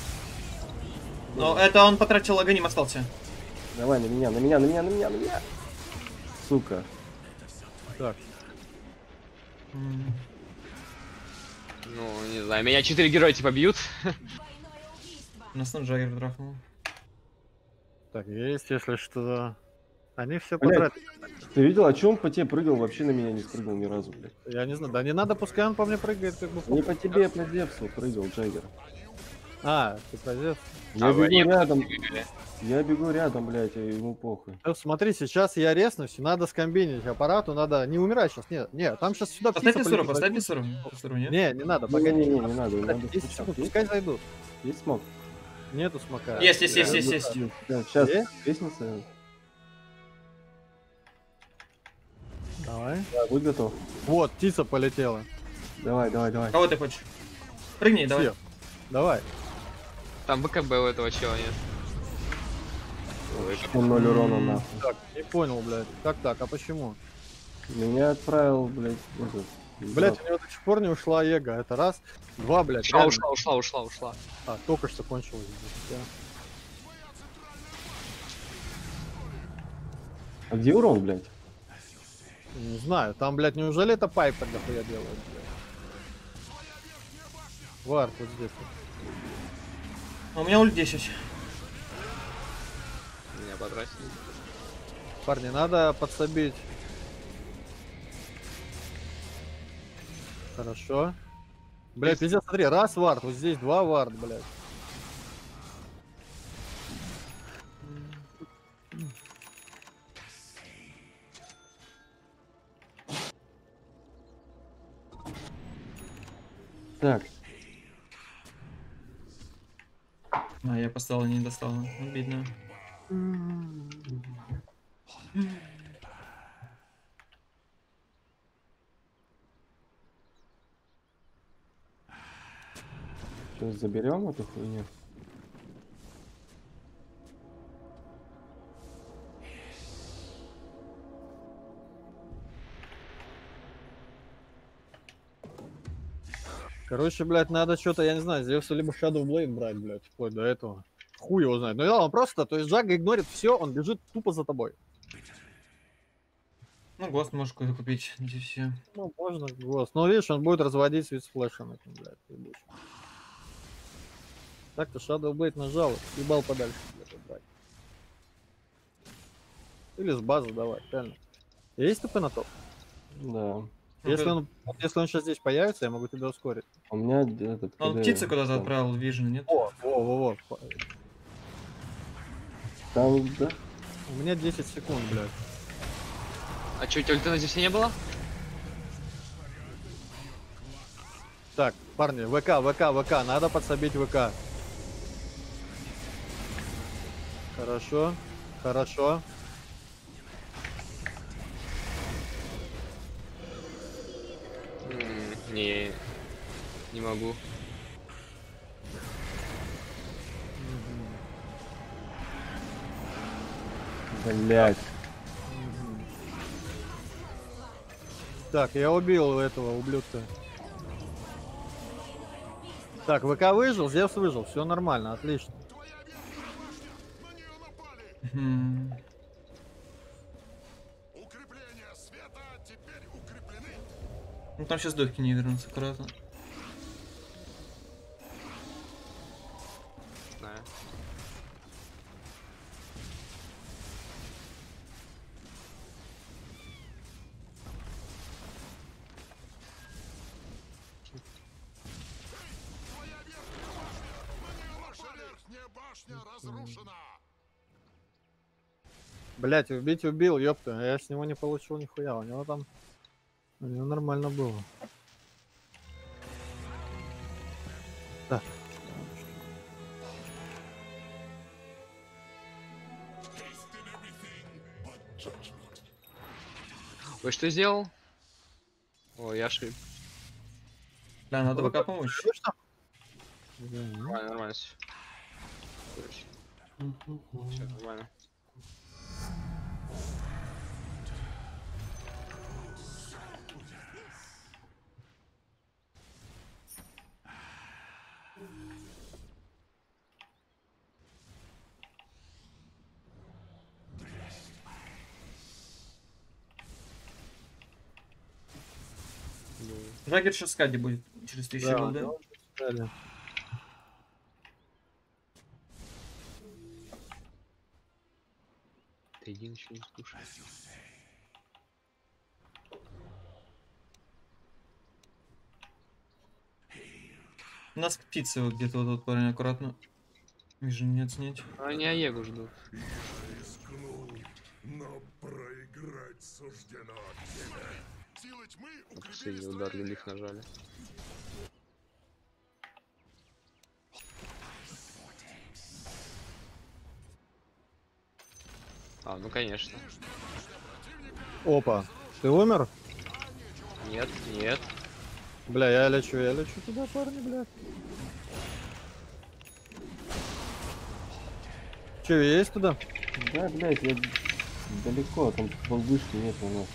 Но это он потратил агоним, остался. Давай на меня, на меня, на меня, на меня, на меня. Сука. Так, М. Ну, не знаю, меня четыре героя типа бьют. У нас там Джаггер драфнул. так, есть, если что. Они все Блядь. потратят. Ты видел, о чем по тебе прыгал? Вообще на меня не спрыгнул ни разу, блядь. Я не знаю, да не надо, пускай он по мне прыгает, как бы. Не по тебе, а по Зевсу прыгал, Джаггер. А, ты прозев. Я А, бегу они рядом, бегали. я бегу рядом, блядь, и ему похуй. Ну, смотри, сейчас я резнусь, надо скомбинить аппарату, надо не умирать сейчас, нет, нет, там сейчас сюда Поставь птица Миссуру, полетит, поставь возьмут. Миссуру. Миссуру, нет? Не, не надо, Не, погоди. не, не, не надо, не надо. десять сейчас. секунд, Есть, пускай зайдут. есть смог? Нету смока. Есть, есть, есть, Да, есть, есть. Сейчас, Есть? лестница. Давай. Да, будь готов. Вот, птица полетела. Давай, давай, давай. Кого ты хочешь? Прыгни, давай. Всех. Давай. Там БКБ у этого чела нет. Он ноль урона нахуй. Так, не понял, блядь. Как так, а почему? Меня отправил, блядь, этот. Блядь, у него до сих пор не ушла Эго. Это раз. Два, блядь. Ушла, реально. ушла, ушла, ушла, ушла. А, только что кончилось. блядь, А где урон, блядь? я Не знаю, там, блядь, неужели это Пайпер дохуя делает, блядь? Вард вот здесь. вот. А у меня ульт десять. Меня потратили. Парни, надо подсобить. Хорошо. Блядь, пиздец, смотри, раз вард, вот здесь два вард, блядь. Так, А, я поставил, не достал. Обидно. сейчас заберем эту хуйню. Короче, блядь, надо что-то, я не знаю, Зевсу либо Shadow Blade брать, блядь, вплоть до этого. Хуй его знает. Ну да, он просто, то есть Джага игнорит все, он бежит тупо за тобой. Ну, ГОСТ можешь какой-то купить. Здесь все. Ну, можно голос. Но видишь, он будет разводить свит с флешем этим, блядь, ебучим. Так-то Shadow Blade нажал, ебал подальше, блядь, брать. Или с базы давай, реально. Есть ТП на топ? Да. Если он, вот если он сейчас здесь появится, я могу тебя ускорить. У меня этот... Он КД птицы куда-то там. отправил, Вижн, нет? О, во, во, во. Там, да? У меня десять секунд, блядь. А чё, ульты на здесь не было? Так, парни, ВК, ВК, ВК, надо подсобить ВК. Хорошо, хорошо. М, Не, не могу. Блять. Так, я убил этого ублюдка. Так, ВК выжил, Зевс выжил, все нормально, отлично. На нее напали! Мгм. Укрепления света теперь укреплены! Ну там сейчас духи не вернутся, аккуратно. Знаю. Твоя верхняя башня! На нее ваша верхняя башня разрушена! Блять, убить убил, ёпта. Я с него не получил нихуя. У него там... У него нормально было. Да. Ой, что сделал? Ой, я ошиб. Да, надо пока помочь. Что ж там? Да. Нормально, нормально всё. Всё нормально. Джаггер сейчас скади будет через тысячу Да, голды. да, он же сказали. Ты один еще не слушай. У нас птицы вот где-то вот тут, парень, аккуратно. Вижу, не оценить. Они Аегу ждут. Рискнул, но проиграть суждено тебе. Силы тьмы укрепили Последний удар строение. лилих нажали. А, ну конечно. Опа. Ты умер? Нет, нет. Бля, я лечу, я лечу туда, парни, блядь. Че, есть туда? Да, блядь, я далеко, там вышки нет у нас.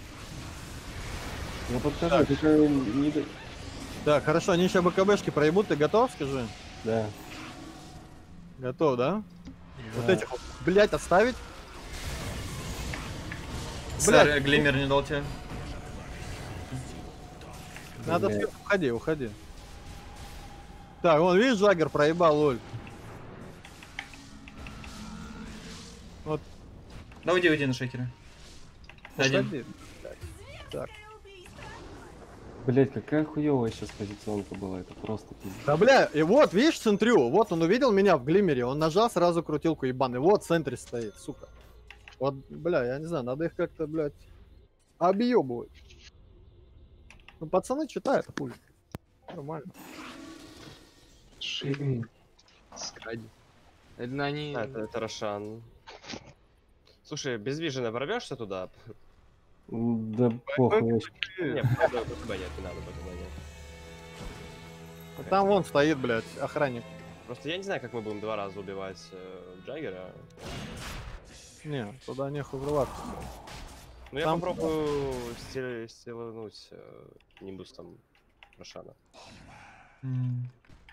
Я подхожу, только не... до- Так, хорошо, они сейчас БКБшки проебут, ты готов, скажи? Да. Готов, да? Вот Да. этих вот, блядь, отставить? Сэр, Глиммер не дал тебе. Надо Блядь. сверху, уходи, уходи. Так, вон, видишь, Джаггер проебал, лоль. Да уйди, уйди на шейкера. Один. Уходи. Так. Блядь, какая хуёвая сейчас позиционка была, это просто пиздец. Да, бля, и вот, видишь, центрю, вот он увидел меня в глиммере, он нажал сразу крутилку ебаный, вот в центре стоит, сука. Вот, бля, я не знаю, надо их как-то, блядь, объебывать. Ну, пацаны читают, хуй. Нормально. Шире. Скади. Это они... А, это, это Рошан. Слушай, без вижена пробежься туда? М, Да похуй вообще. Не, правда, БКБ нет, не надо БКБ нет. А там вон стоит, блядь, охранник. Просто я не знаю, как мы будем два раза убивать э, Джаггера. Не, туда нехуй врываться. Ну я Там- попробую стил- стилануть э, нимбусом Рошана. М.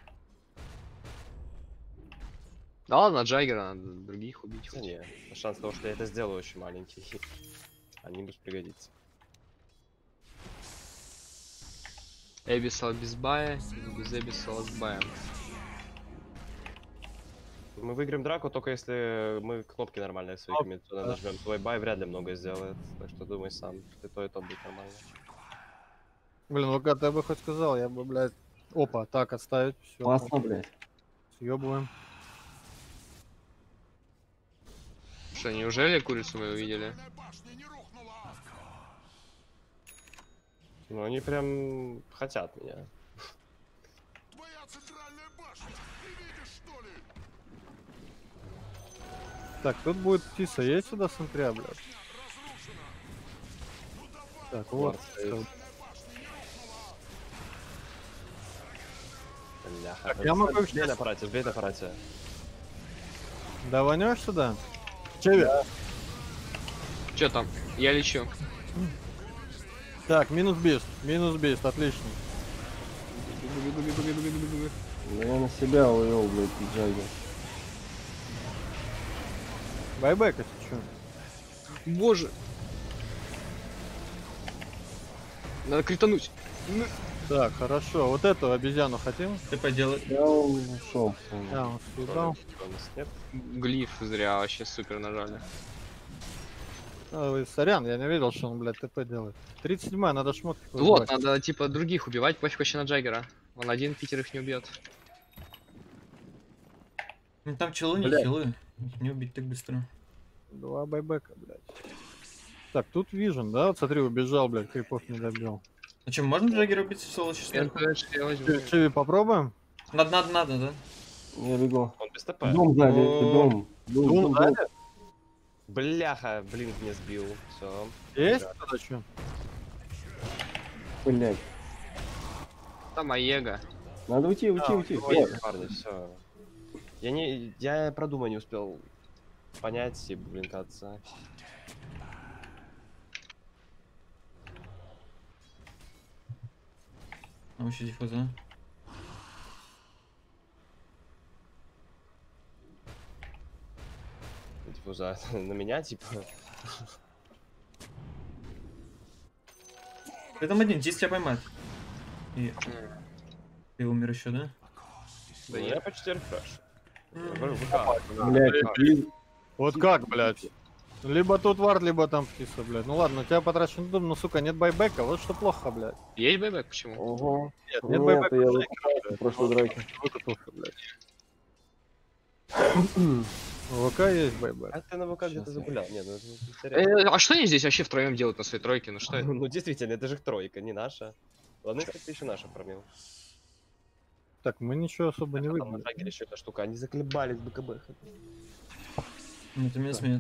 Да ладно, Джаггера, надо других убить. Да хоть. не, шанс того, что я это сделаю, очень маленький. А нимбус пригодится. Эбисал без бая, без Эбисала с баем. Мы выиграем драку только если мы кнопки нормальные свои комбинационные нажмем. Твой бай вряд ли много сделает, так что думай сам, что и то и то будет нормально. Блин, ну когда ты бы хоть сказал, я бы, блядь, опа, так, отставить, все. Классно, блядь. Съебываем. Что, неужели курицу мы увидели? Башня не рухнула. Ну они прям хотят меня. Твоя центральная башня. Не видишь, что ли? Так, тут будет птица, есть сюда смотря, блядь? Разрушена. Так, вот. Вард стоит. всё. Бляха. Так, я могу Сбей сейчас- на аппарате, сбей на аппарате. Даванешь сюда? Чеви. Че там? Я лечу. Так, минус бист, минус бист, отлично. Ну я на себя увел, блядь, Джаггер. Байбек, если чё. Боже. Надо критануть. Так, хорошо, вот эту обезьяну хотим? Ты поделай. Я ушел. Да, он съебал. У нас нет. Глиф зря вообще супер нажали. А, вы, сорян, я не видел, что он, блядь, ТП делает. тридцать седьмая, надо шмотки Вот, выбрать. надо типа других убивать, пофиг вообще на Джаггера. Он один пятерых не убьет. Ну там челы, не Блядь. хилы. Не убить так быстро. Два байбека, блядь. Так, тут вижен, да? Вот смотри, убежал, блядь, крипов не добил. А чем можно Джаггера убить в соло сейчас? НТш я возьму. Чиви, Чиви, попробуем? Надо, надо, надо, да? Я бегу. Он без ТП. Дом сзади, О. дом. Дом, Дум дом, дали? дом. Бляха, блин, не сбил. Все. Есть кто-то чё? Блядь. Там Аега. Надо уйти, уйти, А, уйти. ой. Вот. Парни, все. Я не. Я про Дума не успел понять и, блин, кажется. Вообще диффуза. Диффуза на меня, типа. Ты там один, здесь тебя поймает. И... Ты умер еще, да? Да я почти рефреш. Блядь, блин. Вот как, блядь? Либо тут вард, либо там птица, блядь. Ну ладно, у тебя потрачен дом, но, сука, нет байбека, вот что плохо, блядь. Есть бэйбэк? Почему? Ого. Нет, Нет, нет байбека, я блядь. в прошлой драке. Выкатился, блядь. У ВК есть байбек. А ты на ВК где-то Щас загулял. Не, ну это интересно. Э, а что они здесь вообще втроем делают на своей тройке? Ну что это? Ну действительно, это же их тройка, не наша. Ладно, если ты еще наша промил. Так, мы ничего особо не Там на выбили. трагере еще эта штука, они заколебались БКБ. Нет, ты меня смеет.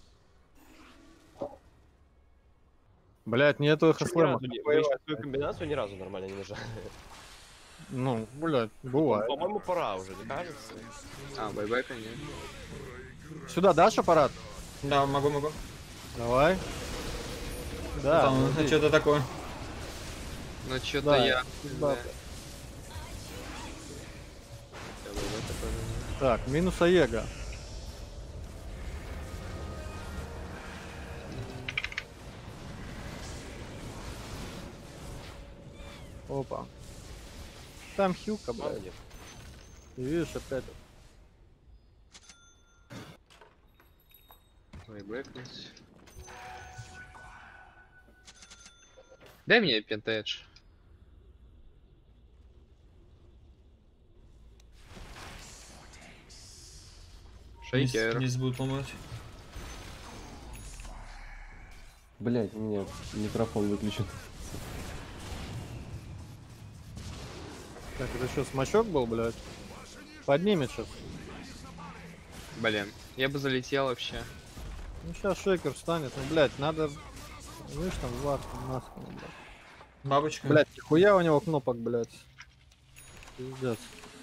Блядь, нету их Ни слэма. разу не- мы еще свою комбинацию ни разу нормально не нажали. Ну, блядь, бывает. По-моему, пора уже, не кажется? А, бэйбэка нет. Сюда дашь аппарат? Да, могу, могу. Давай. Да. Там подожди. что-то такое. Ну что-то Да, я... да. Я бэйбэка тоже не- Так, минус Аега. Опа. Там хилка, блядь. Молодец. Ты видишь, опять. Бэйбэкнуть. Дай мне пентедж. Шейкер. Здесь будут ломать. Блядь, у меня микрофон выключен. Так, это что, смачок был, блядь? Поднимет сейчас. Блин, я бы залетел вообще. Ну сейчас шейкер встанет. Ну, блядь, надо... Видишь, там вар, маска, блядь. Бабочка. Блядь, нихуя у него кнопок, блядь. Пиздец.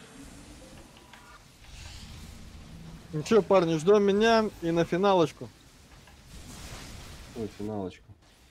Ну чё, парни, ждем меня и на финалочку. Ой, финалочку.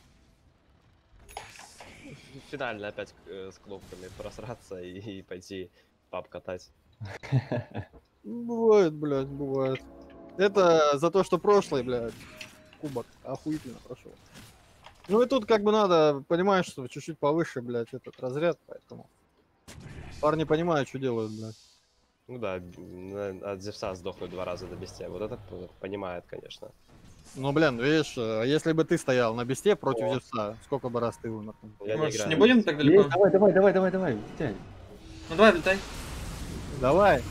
Финально опять э, с кнопками просраться и, и пойти пап катать. Бывает, блядь, бывает. Это за то, что прошлый, блядь, кубок охуительно прошел. Ну и тут как бы надо, понимаешь, что чуть-чуть повыше, блядь, этот разряд, поэтому парни понимают, что делают, блядь. Ну да, на- от Зевса сдохнуть два раза до бестия. Вот это п- понимает, конечно. Ну, блин, видишь, э, если бы ты стоял на бесте против О. Зевса, сколько бы раз ты умер? Я Может, играю не на будем Бесте. так далеко? Есть, давай, давай, давай, давай, давай, тянь. Ну давай, летай. Давай.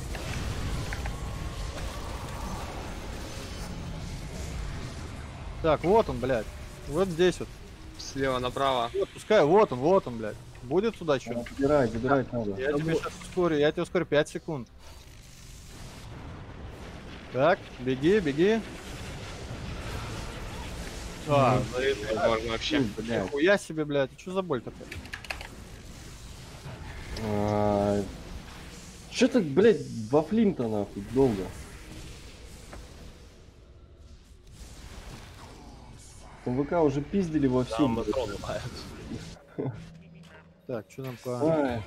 Так, вот он, блядь. Вот здесь вот. Слева направо. Вот, пускай, вот он, вот он, блядь. Будет сюда что? Забирать, забирать надо. Я тебе сейчас ускорю, я тебе ускорю пять секунд. Так, беги, беги. А, Возможно, вообще. М, блядь. нихуя себе, блядь, что за боль такая? А, Чё так, блядь, вафлим-то нахуй долго? МВК уже пиздили во Там всем. Матрон ломает. Так, что там по... Ай,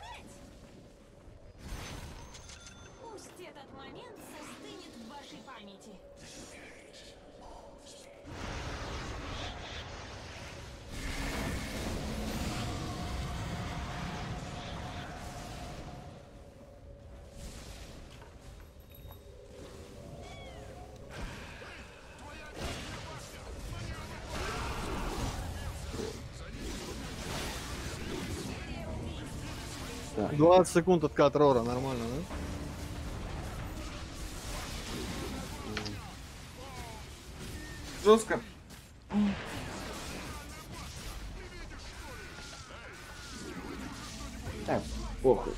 Пусть этот момент застынет в вашей памяти. так. двадцать секунд откат Рора, нормально, да? Жестко. Так, похуй.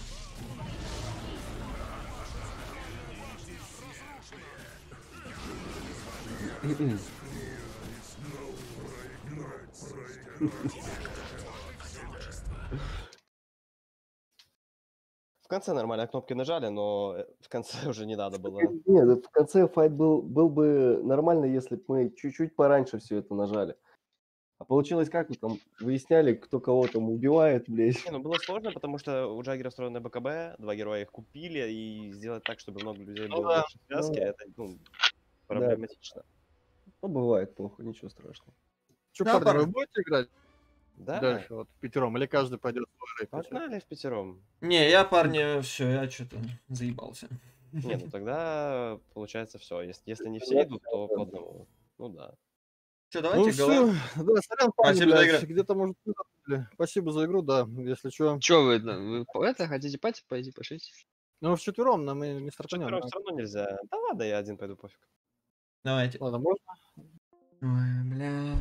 В конце нормально кнопки нажали, но э, в конце уже не надо было. Нет, в конце файт был, был бы нормально, если бы мы чуть-чуть пораньше все это нажали. А получилось как? Вы там выясняли, кто кого там убивает, блядь. Не, ну было сложно, потому что у Джаггера встроенное БКБ, два героя их купили, и сделать так, чтобы много людей Ну было да, больше связки, ну да. это ну, проблематично. Ну, бывает, похуй, ничего страшного. Че, Да, парни, парни. вы будете играть Да, дальше вот пятером? Или каждый пойдет в свой рейд? погнали в пятером. Не, я, парни, все, я что-то заебался. Не, ну тогда получается все. Если, если не все идут, то по одному. Ну да. Че, Ну давайте все, голова. да, сорян, парни, Спасибо за блядь, игру. где-то может вы забыли. Спасибо за игру, да, если что. Чё вы, на- вы по- это хотите пати пойти пошлите? Ну, вчетвером нам и не стартанем. Четвером все равно нельзя. Да ладно, я один пойду, пофиг. Давайте. Ладно, можно? Ой, бля.